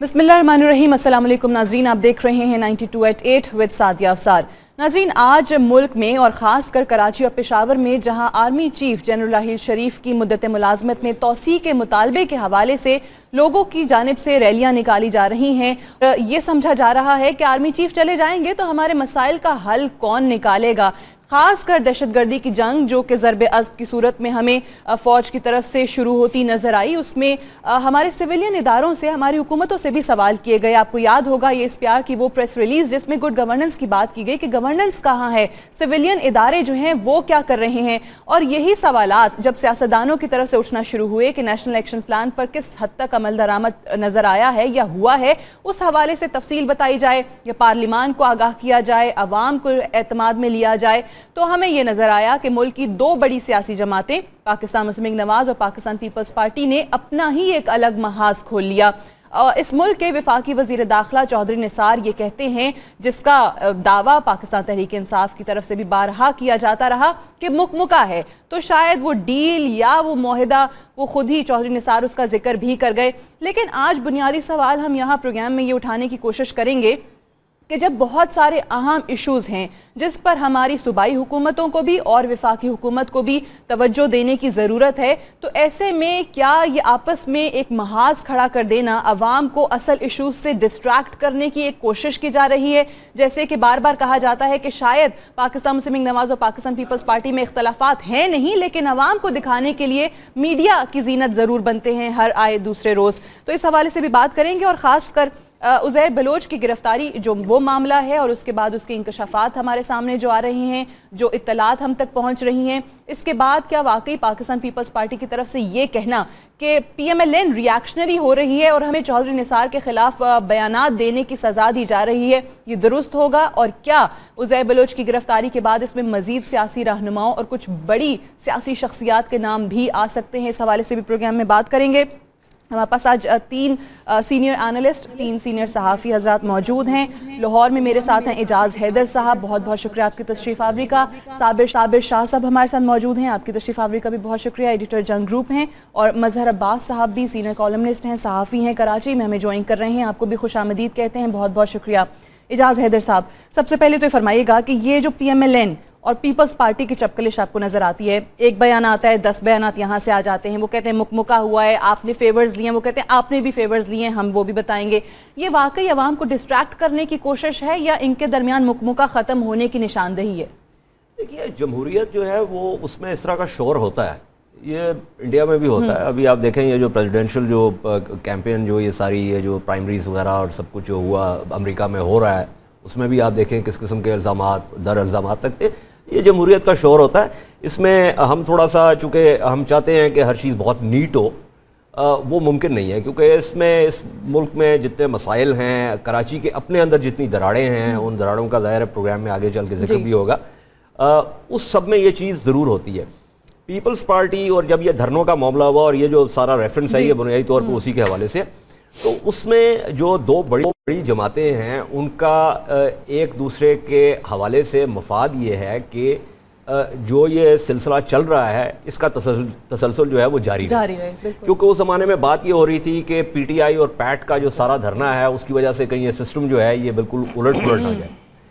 बिस्मिल्लाहिर्रहमानिर्रहीम। अस्सलाम वालेकुम नाज़रीन, आप देख रहे हैं 92@8 विद सादिया अफसार। नाज़रीन, आज मुल्क में और ख़ास कर कराची और पेशावर में जहां army chief general Raheel Sharif की मुद्दत मुलाज़मत में तौसी के मुतालबे के हवाले से लोगों की जानिब से रैलियां निकाली जा रही हैं, ये समझा जा रहा है कि आर्मी चीफ चले जाएंगे तो हमारे मसाइल का हल कौन निकालेगा। खास कर दहशतगर्दी की जंग जो कि ज़रब अज़्ब की सूरत में हमें फ़ौज की तरफ से शुरू होती नज़र आई, उसमें हमारे सिविलियन इदारों से, हमारी हुकूमतों से भी सवाल किए गए। आपको याद होगा ये ISPR की वो प्रेस रिलीज जिसमें गुड गवर्नेंस की बात की गई कि गवर्नेंस कहाँ है, सिविलियन इदारे जो हैं वो क्या कर रहे हैं। और यही सवालात जब सियासतदानों की तरफ से उठना शुरू हुए कि नेशनल एक्शन प्लान पर किस हद तक अमल दरामद नज़र आया है या हुआ है, उस हवाले से तफसील बताई जाए या पार्लिमान को आगाह किया जाए, अवाम को एतमाद में लिया जाए, तो हमें यह नजर आया कि मुल्क की दो बड़ी सियासी जमातें पाकिस्तान मुस्लिम लीग नवाज और पाकिस्तान पीपल्स पार्टी ने अपना ही एक अलग महाज खोल लिया। इस मुल्क के वफाकी वजीर दाखिला चौधरी निसार ये कहते हैं, जिसका दावा पाकिस्तान तहरीक इंसाफ की तरफ से भी बारहा किया जाता रहा कि मुकमुका है, तो शायद वो डील या वो मुआहिदा वो खुद ही चौधरी निसार उसका जिक्र भी कर गए। लेकिन आज बुनियादी सवाल हम यहाँ प्रोग्राम में ये उठाने की कोशिश करेंगे कि जब बहुत सारे अहम इश्यूज हैं जिस पर हमारी सूबाई हुकूमतों को भी और वफाकी हुकूमत को भी तवज्जो देने की ज़रूरत है, तो ऐसे में क्या ये आपस में एक महाज खड़ा कर देना अवाम को असल इश्यूज से डिस्ट्रैक्ट करने की एक कोशिश की जा रही है। जैसे कि बार बार कहा जाता है कि शायद पाकिस्तान मुस्लिम लीग नवाज और पाकिस्तान पीपल्स पार्टी में इख्तलाफात हैं नहीं, लेकिन अवाम को दिखाने के लिए मीडिया की जीनत ज़रूर बनते हैं हर आए दूसरे रोज़। तो इस हवाले से भी बात करेंगे और ख़ास कर उज़ैर बलोच की गिरफ्तारी जो वो मामला है और उसके बाद उसके इंकशाफात हमारे सामने जो आ रही हैं, जो इत्तलात हम तक पहुंच रही हैं, इसके बाद क्या वाकई पाकिस्तान पीपल्स पार्टी की तरफ से ये कहना कि PMLN रिएक्शनरी हो रही है और हमें चौधरी निसार के खिलाफ बयानात देने की सजा दी जा रही है, ये दुरुस्त होगा? और क्या उज़ैर बलोच की गिरफ्तारी के बाद इसमें मजीद सियासी रहनुमाओं और कुछ बड़ी सियासी शख्सियात के नाम भी आ सकते हैं? इस हवाले से भी प्रोग्राम में बात करेंगे। हमारे पास आज 3 सीनियर एनालिस्ट, 3 सीनियर सहाफ़ी हजरात मौजूद हैं। लाहौर में मेरे साथ हैं एजाज हैदर साहब, बहुत बहुत शुक्रिया आपकी तशरीफ़ आवरी का। साबिर शाह साहब हमारे साथ मौजूद हैं, आपकी तशरीफ़ आवरी का भी बहुत शुक्रिया। एडिटर जंग ग्रुप हैं। और मजहर अब्बास साहब भी सीनियर कॉलमनिस्ट हैं, सहाफ़ी हैं, कराची में हमें ज्वाइन कर रहे हैं, आपको भी खुश आमदीद कहते हैं, बहुत बहुत शुक्रिया। एजाज हैदर साहब, सबसे पहले तो फरमाइएगा कि ये जो PMLN और पीपल्स पार्टी की चपकलिश आपको नजर आती है, एक बयान आता है, 10 बयानात यहाँ से आ जाते हैं, वो कहते हैं मुकमुका हुआ है, आपने फेवर्स लिए, वो कहते हैं आपने भी फेवर्स लिए, हम वो भी बताएंगे। ये वाकई अवाम को डिस्ट्रैक्ट करने की कोशिश है या इनके दरमियान मुकमुका ख़त्म होने की निशानदही है? देखिए, जमहूरियत जो है वो उसमें इस तरह का शोर होता है, ये इंडिया में भी होता है। अभी आप देखें ये जो प्रेसिडेंशियल जो कैंपेन जो ये सारी ये जो प्राइमरीज वगैरह और सब कुछ जो हुआ अमेरिका में हो रहा है, उसमें भी आप देखें किस किस्म के इल्ज़ामात दर इल्ज़ामात लगते, ये जमहूरियत का शोर होता है। इसमें हम थोड़ा सा, चूँकि हम चाहते हैं कि हर चीज़ बहुत नीट हो, वो मुमकिन नहीं है, क्योंकि इसमें इस मुल्क में जितने मसाइल हैं, कराची के अपने अंदर जितनी दरारें हैं, उन दरारों का ज़ाहिर प्रोग्राम में आगे चल के जिक्र भी होगा, उस सब में ये चीज़ ज़रूर होती है। पीपल्स पार्टी और जब ये धरनों का मामला हुआ और ये जो सारा रेफरेंस है ये बुनियादी तौर पर उसी के हवाले से, तो उसमें जो दो बड़ी जमातें हैं उनका एक दूसरे के हवाले से मफाद ये है कि जो ये सिलसिला चल रहा है इसका तसलसल जो है वो जारी रहे। क्योंकि उस ज़माने में बात ये हो रही थी कि PTI और पैट का जो सारा धरना है उसकी वजह से कहीं ये सिस्टम जो है ये बिल्कुल उलट पुलट आ जाए।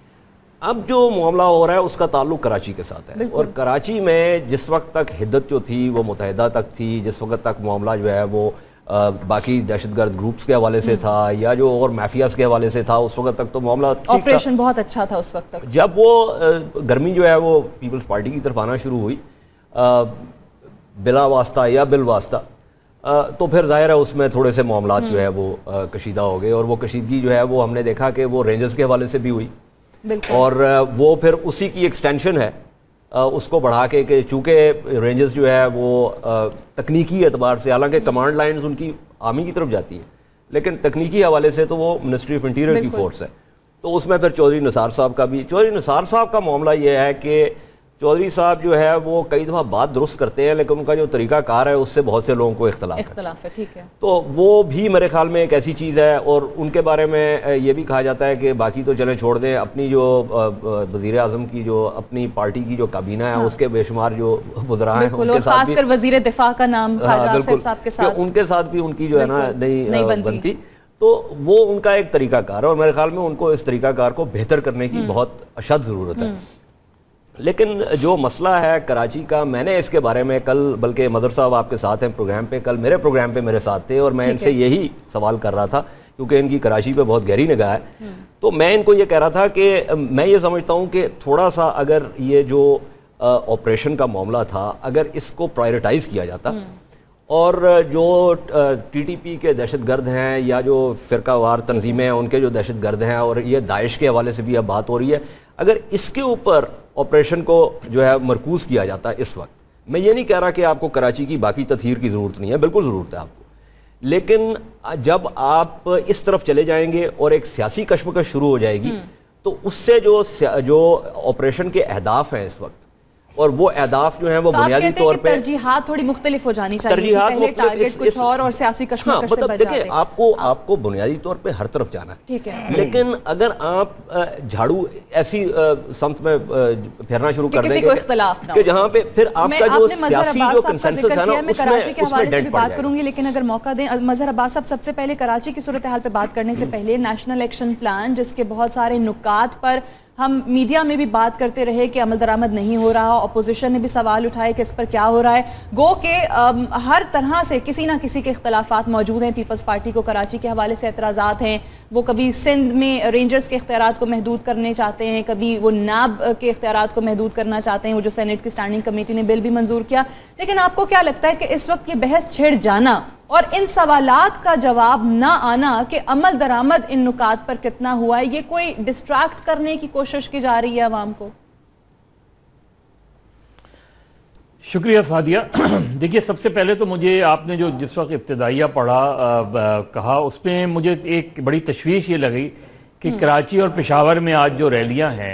अब जो मामला हो रहा है उसका ताल्लुक कराची के साथ है, और कराची में जिस वक्त तक हिद्दत जो थी वो मुत्तहिदा तक थी, जिस वक्त तक मामला जो है वो बाकी दहशतगर्द ग्रुप्स के हवाले से था या जो और माफियाज के हवाले से था, उस वक्त तक तो मामला ऑपरेशन बहुत अच्छा था उस वक्त तक। जब वो गर्मी जो है वो पीपल्स पार्टी की तरफ आना शुरू हुई बिला वास्ता या बिल वास्ता, तो फिर जाहिर है उसमें थोड़े से मामलात जो है वो कशीदा हो गए, और वो कशीदगी जो है वो हमने देखा कि वो रेंजर्स के हवाले से भी हुई, और वो फिर उसी की एक्सटेंशन है उसको बढ़ा के कि चूँकि रेंजर्स जो है वो तकनीकी एतबार से, हालांकि कमांड लाइन्स उनकी आर्मी की तरफ जाती है, लेकिन तकनीकी हवाले से तो वो मिनिस्ट्री ऑफ इंटीरियर की फोर्स है, तो उसमें फिर चौधरी निसार साहब का भी, चौधरी निसार साहब का मामला ये है कि चौधरी साहब जो है वो कई दफ़ा बात दुरुस्त करते हैं, लेकिन उनका जो तरीका कार है उससे बहुत से लोगों को इख्तलाफ है। ठीक है, तो वो भी मेरे ख्याल में एक ऐसी चीज़ है, और उनके बारे में ये भी कहा जाता है कि बाकी तो चलें छोड़ दें, अपनी जो वज़ीर आज़म की जो अपनी पार्टी की जो काबीना है उसके बेशुमार जो वज़रा हैं उनके साथ भी, वज़ीर दिफा का नाम उनके साथ भी उनकी जो है ना नहीं बनती। تو وہ ان کا ایک طریقہ کار ہے اور میرے خیال میں ان کو اس طریقہ کار کو بہتر کرنے کی بہت اشد ضرورت ہے. لیکن جو مسئلہ ہے کراچی کا, میں نے اس کے بارے میں کل, بلکہ مظہر صاحب آپ کے ساتھ ہیں پروگرام پہ, کل میرے پروگرام پہ میرے ساتھ تھے اور میں ان سے یہی سوال کر رہا تھا کیونکہ ان کی کراچی پہ بہت گہری نگاہ ہے. تو میں ان کو یہ کہہ رہا تھا کہ میں یہ سمجھتا ہوں کہ تھوڑا سا اگر یہ جو آپریشن کا معاملہ تھا اگر اس کو پرائیورٹائز کیا جاتا اور جو ٹی ٹی پی کے دہشت گرد ہیں یا جو فرقہ وار تنظیمیں ہیں ان کے جو دہشت گرد ہیں, اور یہ داعش کے حوالے سے بھی اب بات ہو رہی ہے, اگر اس کے اوپر آپریشن کو جو ہے مرکوز کیا جاتا ہے اس وقت, میں یہ نہیں کہہ رہا کہ آپ کو کراچی کی باقی تطہیر کی ضرورت نہیں ہے, بالکل ضرورت ہے آپ کو, لیکن جب آپ اس طرف چلے جائیں گے اور ایک سیاسی کشمکش شروع ہو جائے گی تو اس سے جو آپریشن کے اہداف ہیں اس وقت, اور وہ اہداف جو ہیں وہ بنیادی طور پہ ترجیحات تھوڑی مختلف ہو جانی چاہیے, ترجیحات پہلے ٹارگٹ کچھ اور سیاسی کشمکش سے بچ جاتے. دیکھیں آپ کو بنیادی طور پہ ہر طرف جانا ہے, ٹھیک ہے, لیکن اگر آپ جھاڑو ایسی سمت میں پھیرنا شروع کر دیں گے کہ جہاں پہ پھر آپ کا جو سیاسی جو کنسنسس ہے نا اس میں ڈیڈ پڑ جائے گا. لیکن اگر موقع دیں مظہر عباس صاحب, سب سے پہلے کراچی کی صورتحال پہ بات کرنے سے پہلے نیشنل ایکشن پلان جس کے بہت سارے نکات پر ہم میڈیا میں بھی بات کرتے رہے کہ عمل درآمد نہیں ہو رہا, اپوزیشن نے بھی سوال اٹھائے کہ اس پر کیا ہو رہا ہے, گو کہ ہر طرح سے کسی نہ کسی کے اختلافات موجود ہیں. پیپلز پارٹی کو کراچی کے حوالے سے اعتراضات ہیں, وہ کبھی سندھ میں رینجرز کے اختیارات کو محدود کرنے چاہتے ہیں, کبھی وہ نیب کے اختیارات کو محدود کرنا چاہتے ہیں, وہ جو سینٹ کی اسٹینڈنگ کمیٹی نے بل بھی منظور کیا. لیکن آپ کو کیا لگتا ہے کہ اس وقت یہ بحث چھڑ جانا اور ان سوالات کا جواب نہ آنا کہ عمل درآمد ان نکات پر کتنا ہوا ہے, یہ کوئی ڈسٹریکٹ کرنے کی کوشش کی جا رہی ہے عوام کو؟ شکریہ سعدیہ. دیکھیے سب سے پہلے تو مجھے آپ نے جو جس وقت ابتدائیہ پڑھا کہا اس میں مجھے ایک بڑی تشویش یہ لگی کہ کراچی اور پشاور میں آج جو ریلیاں ہیں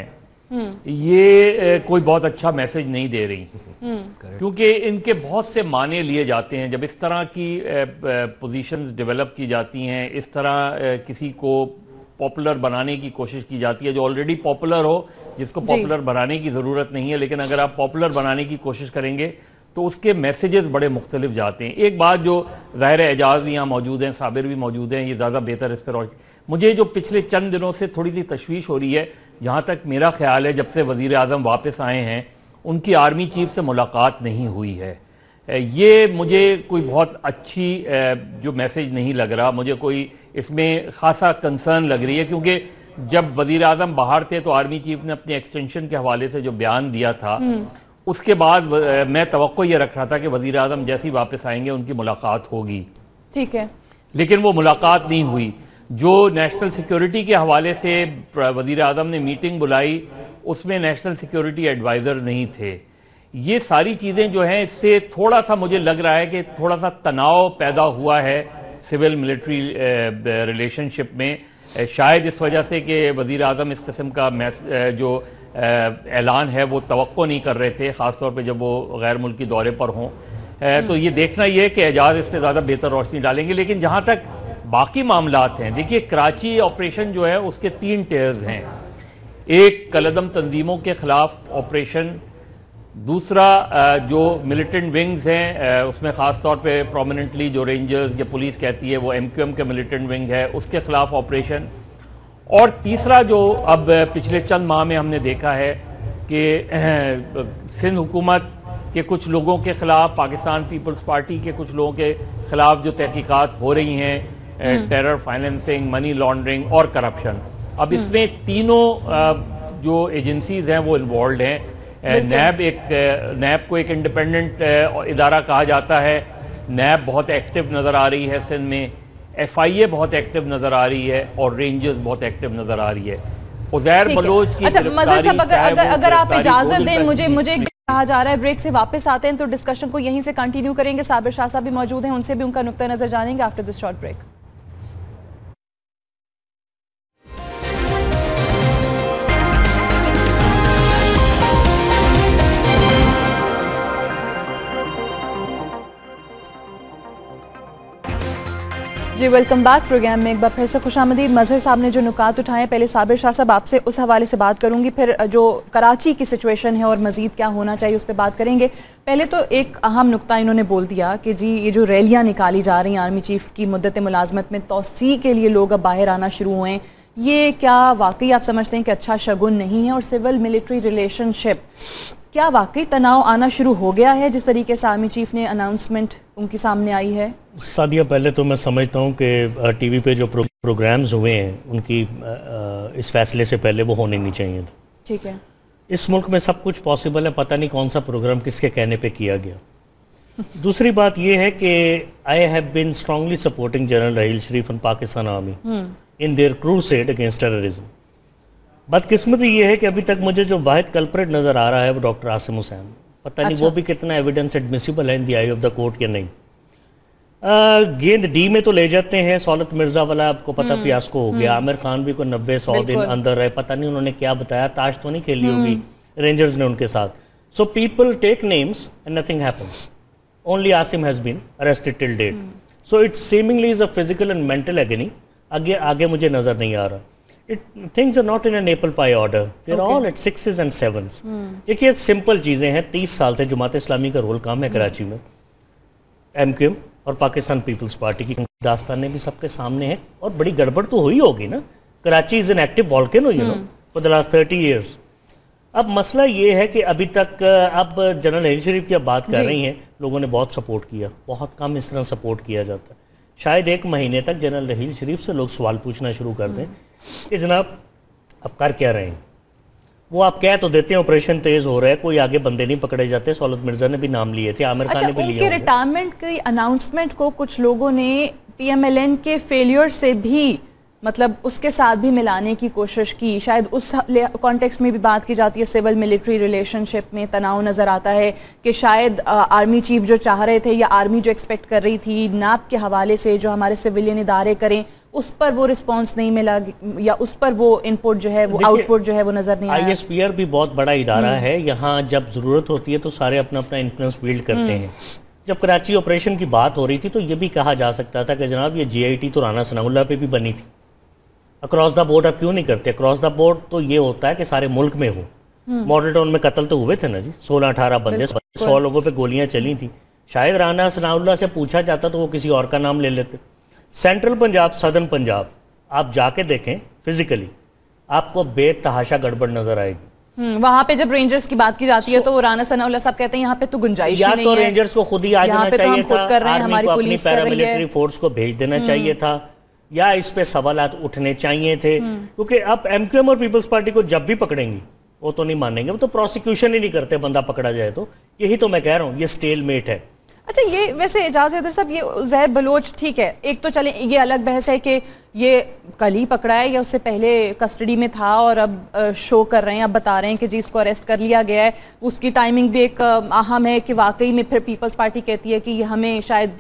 یہ کوئی بہت اچھا میسج نہیں دے رہی, کیونکہ ان کے بہت سے معنی لیے جاتے ہیں. جب اس طرح کی پوزیشنز ڈیولپ کی جاتی ہیں, اس طرح کسی کو پاپولر بنانے کی کوشش کی جاتی ہے جو آلریڈی پاپولر ہو, جس کو پاپولر بنانے کی ضرورت نہیں ہے, لیکن اگر آپ پاپولر بنانے کی کوشش کریں گے تو اس کے میسیجز بڑے مختلف جاتے ہیں. ایک بات جو ظاہر اعجاز بھی یہاں موجود ہیں, صابر بھی موجود ہیں, یہ زیادہ بہتر اس پر. مجھے جو پچھلے چند دنوں سے تھوڑی سی تشویش ہو رہی ہے, جہاں تک میرا خیال ہے جب سے وزیر اعظم واپس آئے ہیں ان کی آرمی چیف سے ملاقات نہیں ہوئی ہے. یہ مجھے کوئی بہت اچھی جو میسج نہیں لگ رہا, مجھے کوئی اس میں خاصا کنسرن لگ رہی ہے, کیونکہ جب وزیر اعظم باہر تھے تو آرمی چیف نے اپنے ایکسٹینشن کے حوالے سے جو بیان دیا تھا اس کے بعد میں توقع یہ رکھ رہا تھا کہ وزیر اعظم جیسی واپس آئیں گے ان کی ملاقات ہوگی, ٹھیک ہے, لیکن وہ ملاقات نہیں ہوئی. جو نیشنل سیکیورٹی کے حوالے سے وزیر اعظم نے میٹنگ بلائی اس میں نیشنل سیکیورٹی ایڈوائزر نہیں تھے. یہ ساری چیزیں جو ہیں اس سے تھوڑا سا مجھے لگ رہا ہے کہ تھوڑا سا تناؤ پیدا ہوا ہے سول ملٹری ریلیشن شپ میں, شاید اس وجہ سے کہ وزیر اعظم اس قسم کا جو اعلان ہے وہ توقع نہیں کر رہے تھے, خاص طور پہ جب وہ غیر ملکی دورے پر ہوں. تو یہ دیکھنا یہ ہے کہ اعجاز اس پہ زیادہ بہتر روشنی ڈالیں گے. لیکن جہاں تک باقی معاملات ہیں, دیکھیے کراچی آپریشن جو ہے اس کے 3 ٹیئرز ہیں. ایک کالعدم تنظیموں کے خلاف آپریشن, دوسرا جو ملیٹنٹ ونگز ہیں اس میں خاص طور پہ پرومیننٹلی جو رینجرز یا پولیس کہتی ہے وہ MQM کے ملیٹنٹ ونگ ہے اس کے خلاف آپریشن, اور تیسرا جو اب پچھلے چند ماہ میں ہم نے دیکھا ہے کہ سندھ حکومت کے کچھ لوگوں کے خلاف, پاکستان پیپلز پارٹی کے کچھ لوگوں کے خلاف جو تحقیقات ہو رہی ہیں, ٹیرر فائننسنگ, منی لانڈرنگ اور کرپشن. اب اس میں تینوں جو ایجنسیز ہیں وہ انوالوڈ ہیں. نیب کو ایک انڈیپینڈنٹ ادارہ کہا جاتا ہے, نیب بہت ایکٹیو نظر آ رہی ہے سندھ میں, FIA بہت ایکٹیو نظر آ رہی ہے, اور رینجرز بہت ایکٹیو نظر آ رہی ہے. عزیر بلوچ کی گرفتاری, اگر آپ اجازت دیں مجھے کہا جا رہا ہے بریک سے واپس آتے ہیں تو ڈسکشن کو یہیں سے کنٹینیو کریں گے. صابر شاہ صاحب بھی موجود ہیں, ان سے بھی ان کا نقطہ نظر جانیں گے آفٹر دس شارٹ بریک. جی ویلکم بیک پروگرام میں ایک بار پھر سے خوش آمدید. مظہر صاحب نے جو نکات اٹھائے ہیں, پہلے صابر شاہ صاحب آپ سے اس حوالے سے بات کروں گی, پھر جو کراچی کی سچویشن ہے اور مزید کیا ہونا چاہیے اس پہ بات کریں گے. پہلے تو ایک اہم نکتہ انہوں نے بول دیا کہ جی یہ جو ریلیاں نکالی جا رہی ہیں آرمی چیف کی مدت ملازمت میں توسیع کے لیے لوگ اب باہر آنا شروع ہوئے ہیں, یہ کیا واقعی آپ سمجھتے ہیں کہ اچھا شگن نہیں ہے؟ اور سول ملٹری ریلیشن شپ کیا واقعی تناؤ آنا شروع ہو گیا ہے جس طریقے سے آرمی چیف نے اناؤنسمنٹ ان کی سامنے آئی ہے؟ سعدیہ, پہلے تو میں سمجھتا ہوں کہ ٹی وی پہ جو پروگرامز ہوئے ہیں ان کی اس فیصلے سے پہلے وہ ہونے نہیں چاہیے تھے. ٹھیک ہے, اس ملک میں سب کچھ پاسبل ہے, پتہ نہیں کون سا پروگرام کس کے کہنے پہ کیا گیا. دوسری بات یہ ہے کہ I have been strongly supporting general Raheel Sharif and Pakistan army in their crusade against terrorism. بدقسمتی یہ ہے کہ ابھی تک مجھے جو واحد کلپریٹ نظر آ رہا ہے وہ ڈاکٹر عاصم حسین. پتہ نہیں وہ بھی کتنا ایویڈنس ایڈمیسیبل ہے ان دی آئی آف دا کورٹ یا نہیں. گیند ڈی میں تو لے جاتے ہیں, سہولت مرزا والا آپ کو پتہ فیاسکو ہو گیا, عامر خان بھی کوئی 90-100 دن اندر رہے, پتہ نہیں انہوں نے کیا بتایا, تاش تو نہیں کھیلی ہوگی رینجرز نے ان کے ساتھ. So people take names and nothing happens. Only Asim has been arrested till date. So it seemingly is a physical and mental agony. آگے مجھے نظر نہیں آ رہا. Things are not in an apple pie order. They're all at 6s and 7s. دیکھیے simple چیزیں ہیں. 30 سال سے جماعت اسلامی کا رول کام ہے کراچی میں. ایم کیو ایم اور پاکستان پیپلز پارٹی کی داستانیں بھی سب کے سامنے ہیں, اور بڑی گڑبڑ تو ہوئی ہوگی نا. Karachi is an active volcano, you know, for the last 30 years. اب مسئلہ یہ ہے کہ ابھی تک اب جنرل راحیل شریف کی اب بات کر رہی ہیں, لوگوں نے بہت سپورٹ کیا, بہت کم اس طرح سپورٹ کیا جاتا ہے. شاید 1 مہینے تک جنرل راحیل شریف سے لوگ سوال پوچھنا شروع کر دیں کہ جناب اب کر کیا رہے ہیں. وہ آپ کہہ تو دیتے ہیں آپریشن تیز ہو رہا ہے, کوئی آگے بندے نہیں پکڑے جاتے. سہولت مرزا نے بھی نام لیے تھے, عامر خان نے بھی لیا. ان کے ریٹائرمنٹ کی اناؤنسمنٹ کو کچھ لوگوں نے پی ایم ایل این کے فیلیئر سے بھی مطلب اس کے ساتھ بھی ملانے کی کوشش کی. شاید اس کانٹیکس میں بھی بات کی جاتی ہے. سول ملٹری ریلیشن شپ میں تناؤ نظر آتا ہے کہ شاید آرمی چیف جو چاہ رہے تھے یا آرمی جو ایکسپیکٹ کر رہی تھی نیب کے حوالے سے جو ہمارے سویلین ادارے کریں, اس پر وہ رسپانس نہیں ملا, یا اس پر وہ ان پٹ جو ہے وہ آؤٹ پٹ جو ہے وہ نظر نہیں آیا. آئی ایس پی آر بھی بہت بڑا ادارہ ہے. یہاں جب ضرورت ہوتی ہے تو سارے اپنا انفلوئنس بیلڈ کرتے ہیں. جب کراچی آپریشن کی بات ہو رہی تھی تو یہ بھی کہا جا سکتا تھا کہ جناب یہ جی آئی ٹی تو رانا ثناء اللہ پہ بھی بنی تھی. اکراس دا بورڈ آپ کیوں نہیں کرتے؟ اکراس دا بورڈ تو یہ ہوتا ہے کہ سارے ملک میں ہو. ماڈل ٹاؤن میں قتل تو ہوئے تھے نا جی, 16-18 بندے, 100 لوگوں پہ گولیاں چلی تھیں. شاید رانا ثناء اللہ سے پوچھا جاتا تو وہ کسی اور کا نام لے لیتے. سینٹرل پنجاب, سدرن پنجاب آپ جا کے دیکھیں فزیکلی, آپ کو بے تحاشا گڑبڑ نظر آئے گی. وہاں پہ جب رینجرز کی بات کی جاتی ہے تو رانا ثناء اللہ صاحب کہتے ہیں یہاں پہ تو گنجائش نہیں ہے. یا تو رینجرز کو خود ہی آ جانا چاہیے تھا, آرمی کو اپنی پیراملٹری فورس کو بھیج دینا چاہیے تھا, یا اس پہ سوالات اٹھنے چاہیے تھے. کیونکہ اب ایم کیو ایم اور پیپلز پارٹی کو جب بھی پکڑیں گی وہ تو نہیں مانیں گے, وہ تو پروسیکیوشن ہی نہیں کرتے بندہ پکڑا جائے تو. یہی تو میں کہہ رہا ہوں, یہ سٹیل میٹ ہے. اچھا یہ ویسے اعجاز حیدر صاحب, یہ عزیر بلوچ ٹھیک ہے, ایک تو چلیں یہ الگ بحث ہے کہ یہ کل ہی پکڑا ہے یا اس سے پہلے کسٹڈی میں تھا اور اب شو کر رہے ہیں, اب بتا رہے ہیں کہ جی اس کو اریسٹ کر لیا گیا ہے. اس کی ٹائمنگ بھی ایک اہم ہے کہ واقعی میں پھر پیپلز پارٹی کہتی ہے کہ یہ ہمیں شاید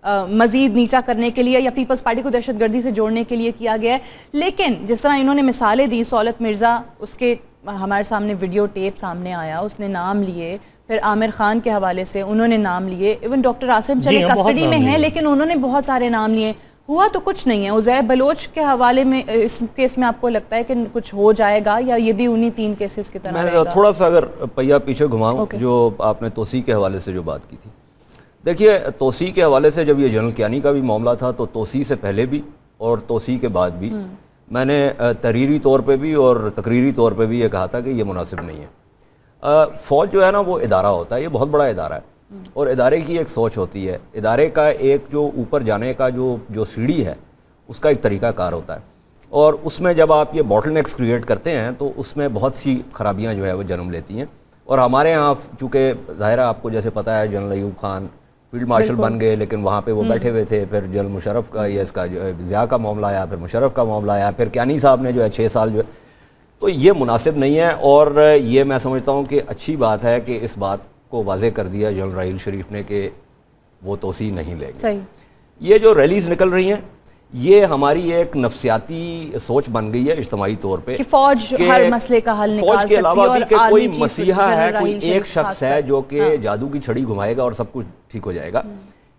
مزید نیچا کرنے کے لیے یا پیپلز پارٹی کو دہشت گردی سے جوڑنے کے لیے کیا گیا ہے. لیکن جس طرح انہوں نے مثالیں دی, سہولت مرزا, اس کے ہمارے سامنے ویڈیو ٹیپ سامنے آیا, اس نے نام لیے. پھر عامر خان کے حوالے سے انہوں نے نام لیے. ایون ڈاکٹر عاصم چلے کسٹڈی میں ہیں لیکن انہوں نے بہت سارے نام لیے. ہوا تو کچھ نہیں ہے. عزیر بلوچ کے حوالے میں اس کیس میں آپ کو لگتا ہے کہ کچھ ہو جائے گا یا یہ بھی انہی 3 کیسز کی طرح رہے گا؟ میں تھوڑا سا اگر پہیا پیچھے گھماؤں, جو آپ نے توسیع کے حوالے سے جو بات کی تھی, دیکھیے توسیع کے حوالے سے جب یہ جنرل کیانی کا بھی معاملہ تھا تو توسیع سے پہلے بھی اور توسیع کے بعد بھی میں نے تحریری طور پہ بھی اور تقریری طور پہ بھی یہ کہا تھا کہ یہ مناسب نہیں ہے. فوج جو ہے نا وہ ادارہ ہوتا ہے, یہ بہت بڑا ادارہ ہے, اور ادارے کی ایک سوچ ہوتی ہے. ادارے کا ایک جو اوپر جانے کا جو سیڑھی ہے اس کا ایک طریقہ کار ہوتا ہے, اور اس میں جب آپ یہ باٹل نیکس کریٹ کرتے ہیں تو اس میں بہت سی خرابیاں جو ہے وہ جنم لیتی ہیں. اور ہمارے یہاں چونکہ ظاہرہ آپ کو جیسے پتہ ہے general Ayub Khan field marshal بن گئے, لیکن وہاں پہ وہ بیٹھے ہوئے تھے. پھر جنرل مشرف کا یہ اس کا جو ضیاء کا معاملہ آیا, پھر مشرف کا معاملہ آیا, پھر کیانی صاحب نے جو ہے 6 سال جو ہے, تو یہ مناسب نہیں ہے. اور یہ میں سمجھتا ہوں کہ اچھی بات ہے کہ اس بات کو واضح کر دیا جنرل راحیل شریف نے کہ وہ توسیع نہیں لے گی. یہ جو ریلیز نکل رہی ہیں یہ ہماری ایک نفسیاتی سوچ بن گئی ہے اجتماعی طور پہ کہ فوج ہر مسئلے کا حل نکال سکتی ہے, فوج کے علاوہ بھی کہ کوئی مسیحا ہے, کوئی ایک شخص ہے جو کہ جادو کی چھڑی گھمائے گا اور سب کچھ ٹھیک ہو جائے گا.